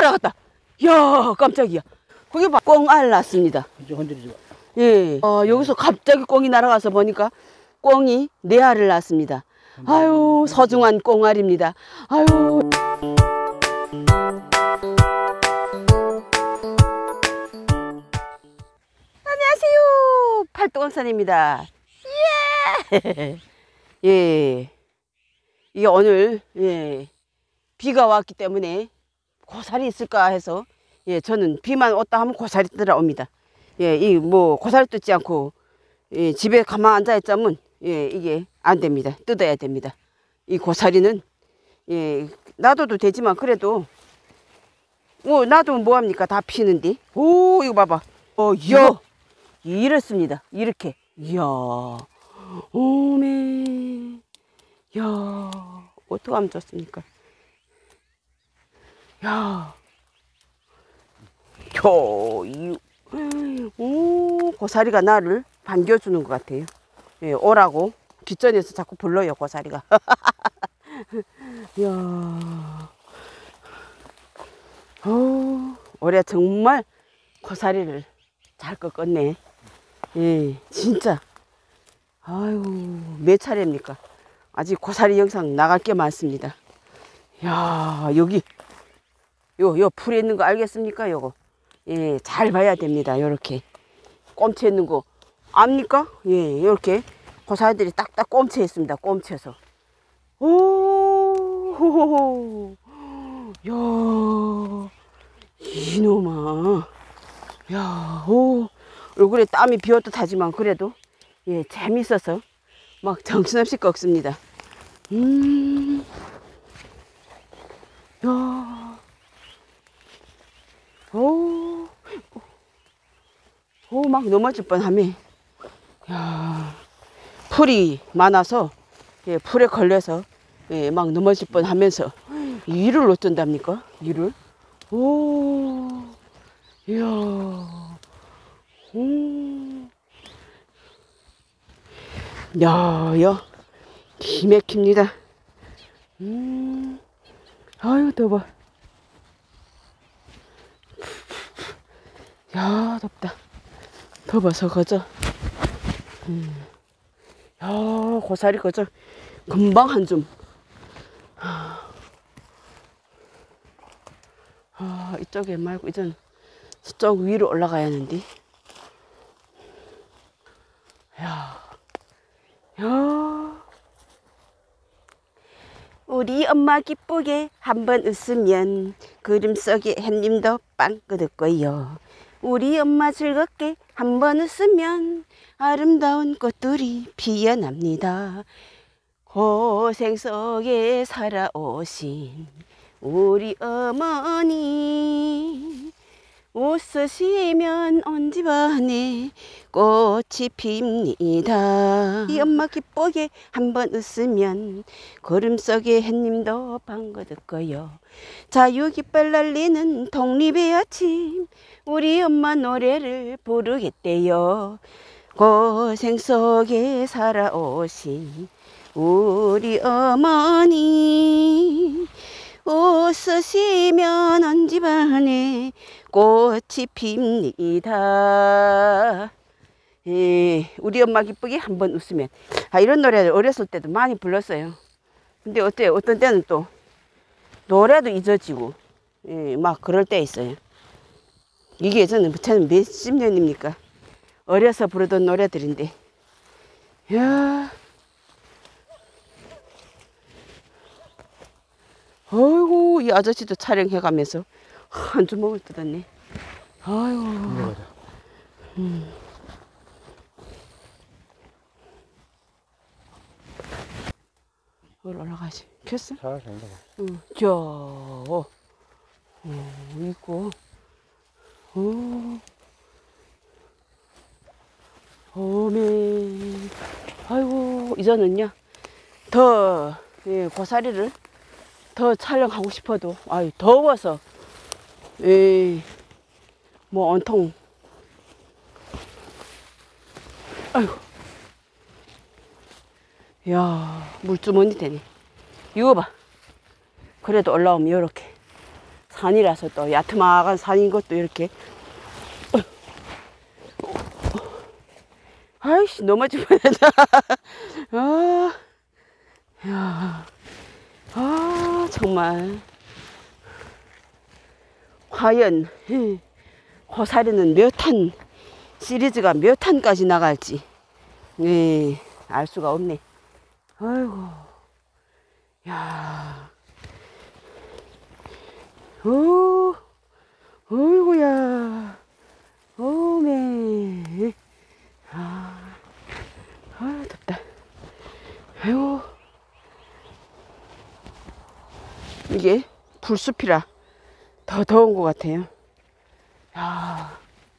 날아갔다. 이야, 깜짝이야. 거기 봐, 꽁알 났습니다. 이제 건드리지 마. 예, 여기서 갑자기 꽁이 날아가서 보니까 꽁이 4알을 낳았습니다. 아유, 소중한 꽁알입니다. 아유. 안녕하세요. 팔도강산입니다. 예. 예. 이게 오늘, 예, 비가 왔기 때문에 고사리 있을까 해서, 예, 저는 비만 왔다 하면 고사리 들어옵니다. 예, 이 뭐 고사리 뜯지 않고, 예, 집에 가만 앉아 있자면, 예, 이게 안 됩니다. 뜯어야 됩니다. 이 고사리는, 예, 놔둬도 되지만 그래도, 뭐 놔두면 뭐합니까? 다 피는데. 오, 이거 봐봐. 이야, 이렇습니다. 이렇게. 이야, 오메. 이야, 어떡하면 좋습니까? 야, 고사리가 나를 반겨주는 것 같아요. 예, 오라고 뒷전에서 자꾸 불러요, 고사리가. 이야, 올해 정말 고사리를 잘 꺾었네. 예, 진짜. 아유, 몇 차례입니까? 아직 고사리 영상 나갈 게 많습니다. 야, 여기 요 풀에 있는 거 알겠습니까? 요거, 예, 잘 봐야 됩니다. 요렇게 꼼쳐 있는 거 압니까? 예, 요렇게 고사리들이 딱딱 꼼쳐 있습니다. 꼼쳐서. 오, 야, 이놈아. 야, 얼굴에 땀이 비어듯하지만 그래도, 예, 재밌어서 막 정신없이 꺾습니다. 야, 막 넘어질 뻔하네. 야, 풀이 많아서, 예, 풀에 걸려서, 예, 막 넘어질 뻔하면서 이를 어쩐답니까? 이를. 오, 이야, 야, 기맥힙니다. 아유, 더워. 야, 덥다. 더워서 거저. 야, 고사리 거저 금방 한 줌. 이쪽에 말고 이전 저쪽 위로 올라가야 하는데. 야. 우리 엄마 기쁘게 한번 웃으면 구름 속에 햇님도 빵긋을 거요. 우리 엄마 즐겁게 한번 웃으면 아름다운 꽃들이 피어납니다. 고생 속에 살아오신 우리 어머니, 웃으시면 온 집안에 꽃이 핍니다. 이 엄마 기쁘게 한번 웃으면 구름 속에 햇님도 반가울 거요. 자유깃발 날리는 독립의 아침, 우리 엄마 노래를 부르겠대요. 고생 속에 살아오신 우리 어머니, 웃으시면 온 집안에 꽃이 핍니다. 예, 우리 엄마 기쁘게 한번 웃으면. 이런 노래를 어렸을 때도 많이 불렀어요. 근데 어때요? 어떤 때는 또 노래도 잊어지고, 예, 막 그럴 때 있어요. 이게 저는 몇십 년입니까? 어려서 부르던 노래들인데. 야, 아이고, 이 아저씨도 촬영해가면서 한 주먹을 뜯었네. 아이고. 올라가시. 켰어? 잘 된다. 응. 있고. 오메. 아이고, 이제는요, 더, 예, 고사리를 더 촬영하고 싶어도, 더워서, 예, 뭐, 온통, 아이고, 이야, 물주머니 되네. 이거 봐. 그래도 올라오면 요렇게 산이라서 또 야트막한 산인 것도 이렇게. 아이씨, 넘어질 뻔했다. 아, 야, 아, 정말. 과연, 호사리는 몇 탄, 시리즈가 몇 탄까지 나갈지, 예, 알 수가 없네. 아이고, 야, 어이구야, 어메. 덥다. 아이고. 이게 불숲이라 더 더운 것 같아요. 야.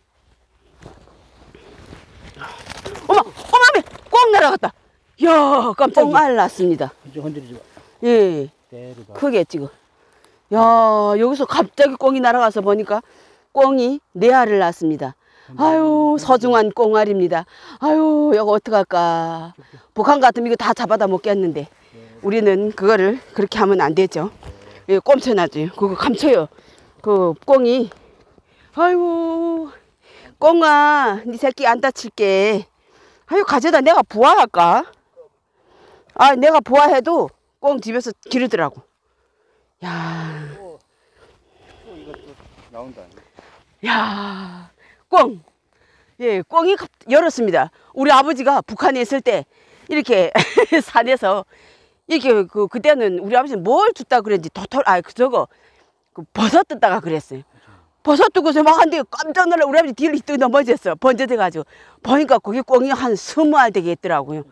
어머, 꽝 날아갔다. 야, 깜짝이야. 꽝알 났습니다. 흔들리지 마. 예. 크게 찍어. 야, 여기서 갑자기 꽝이 날아가서 보니까 꽝이 4알을 낳았습니다. 아유, 소중한 꽁알입니다. 아유, 이거 어떡할까. 북한 같으면 이거 다 잡아다 먹겠는데 우리는 그거를 그렇게 하면 안 되죠. 예, 꼼쳐놔지. 그거 감춰요. 그 꽁이. 아이고, 꽁아, 네 새끼 안 다칠게. 아유, 가져다 내가 부화할까? 아, 내가 부화해도 꽁 집에서 기르더라고. 야. 이것도 나온다. 야. 꽁. 예, 꽁이 열었습니다. 우리 아버지가 북한에 있을 때 이렇게 산에서 이렇게 그때는 우리 아버지는 뭘 줬다 그랬는지 그 버섯 뜯다가 그랬어요. 버섯 뜯고서 막 한데 깜짝 놀라 우리 아버지 뒤를 또 넘어졌어. 번져져가지고 보니까 거기 꽁이 한 20알 되게 있더라고요.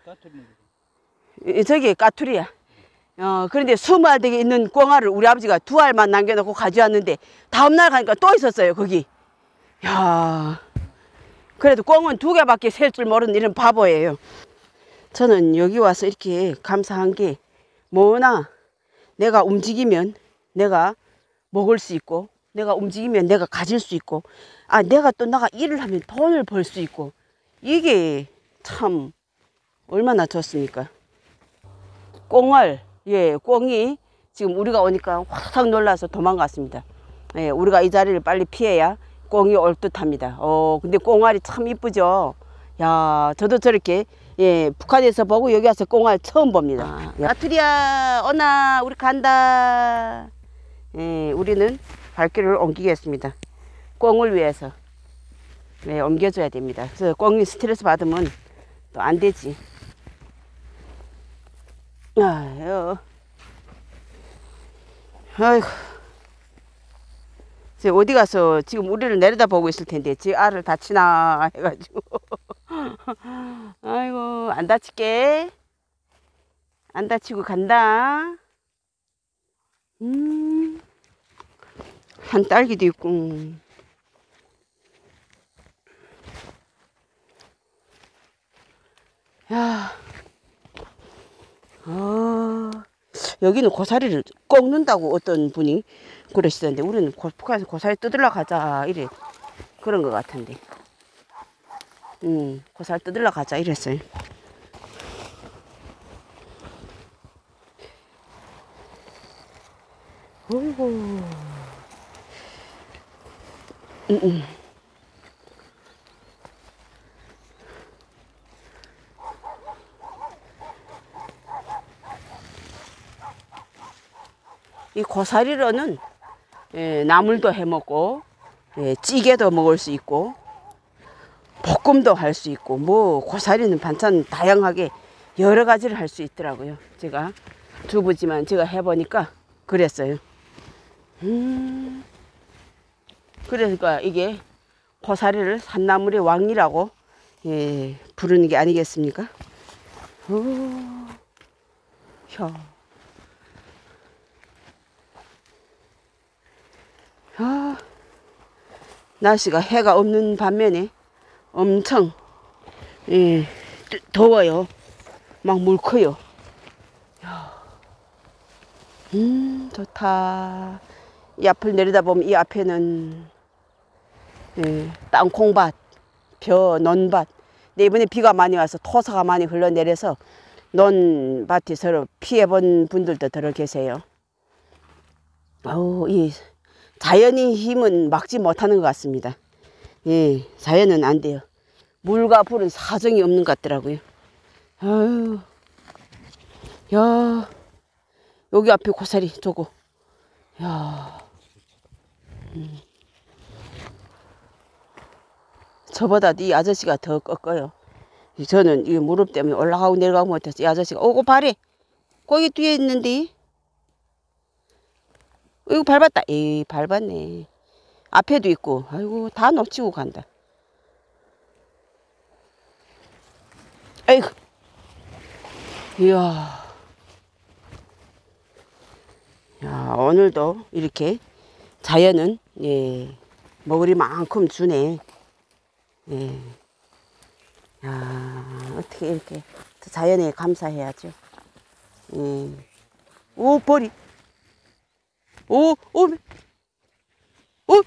저기 까투리야. 그런데 20알 되게 있는 꽁알을 우리 아버지가 2알만 남겨놓고 가져왔는데 다음날 가니까 또 있었어요, 거기. 야, 그래도 꽁은 2개밖에 셀 줄 모르는 이런 바보예요. 저는 여기 와서 이렇게 감사한 게 뭐나 내가 움직이면 내가 먹을 수 있고 내가 움직이면 내가 가질 수 있고 내가 또 일을 하면 돈을 벌 수 있고 이게 참 얼마나 좋습니까? 꽁알, 예, 꽁이 지금 우리가 오니까 확 놀라서 도망갔습니다. 예, 우리가 이 자리를 빨리 피해야 꽁이 올 듯합니다. 근데 꽁알이 참 이쁘죠. 야, 저도 저렇게 북한에서 보고 여기 와서 꽁알 처음 봅니다. 까투리야, 오나 우리 간다. 우리는 발길을 옮기겠습니다. 꽁을 위해서 옮겨줘야 됩니다. 그래서 꽁이 스트레스 받으면 또 안 되지. 아유, 아이고. 어디 가서 지금 우리를 내려다보고 있을 텐데 지 알을 다치나 해가지고. 아이고, 안 다칠게. 안 다치고 간다. 한 딸기도 있고. 야, 여기는 고사리를 꺾는다고 어떤 분이 그러시던데 우리는 북한에서 고사리 뜯으러 가자 이래 그런 것 같은데. 고사리 뜯으러 가자 이랬어요. 어이구. 이 고사리로는 나물도 해 먹고 찌개도 먹을 수 있고 볶음도 할 수 있고 뭐 고사리는 반찬 다양하게 여러 가지를 할 수 있더라고요. 제가 주부지만 제가 해보니까 그랬어요. 그러니까 이게 고사리를 산나물의 왕이라고 부르는 게 아니겠습니까? 날씨가 해가 없는 반면에 엄청 더워요. 막 물커요. 좋다. 이 앞을 내려다보면 이 앞에는 땅콩밭, 논밭. 근데 이번에 비가 많이 와서 토사가 많이 흘러내려서 논밭이 서로 피해본 분들도 들어 계세요. 이 자연의 힘은 막지 못하는 것 같습니다. 예, 자연은 안 돼요. 물과 불은 사정이 없는 것 같더라고요. 아유, 야, 여기 앞에 고사리 저거. 야, 저보다 이 아저씨가 더 꺾어요. 저는 이 무릎 때문에 올라가고 내려가고 못해서 이 아저씨가 오고 발에 거기 뒤에 있는데 이거 밟았다. 에이, 밟았네. 앞에도 있고 아이고 다 놓치고 간다. 아이고, 이야, 야, 오늘도 이렇게 자연은 예, 먹을 만큼 주네. 예. 야, 어떻게 이렇게 자연에 감사해야죠. 예. 오, 벌이. 오, 오, 오.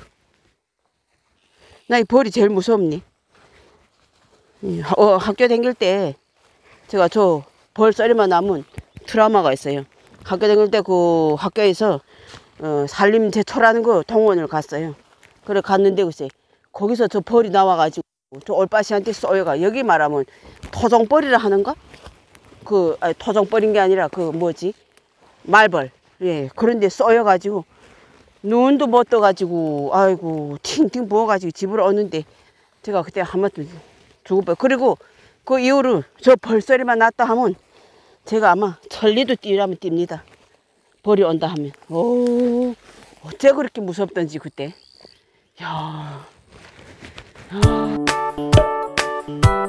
나 이 벌이 제일 무섭니. 예, 학교 다닐 때 제가 저 벌 쏘리만 남은 트라우마가 있어요. 학교 다닐 때 그 학교에서 산림 제초라는 거 동원을 갔어요. 그래 갔는데 글쎄 거기서 저 벌이 나와가지고 저 올빠시한테 쏘여가 여기 말하면 토종벌이라 하는가? 아니, 토종벌인 게 아니라 그 뭐지 말벌. 예, 그런데 쏘여가지고 눈도 못 떠가지고 아이고 팅팅 부어가지고 집으로 오는데 제가 그때 한번도 죽을 뻔. 그리고 그 이후로 저 벌소리만 났다 하면 제가 아마 천리도 뛰라면 뜁니다. 벌이 온다 하면. 오, 어째 그렇게 무섭던지 그때. 야. 야.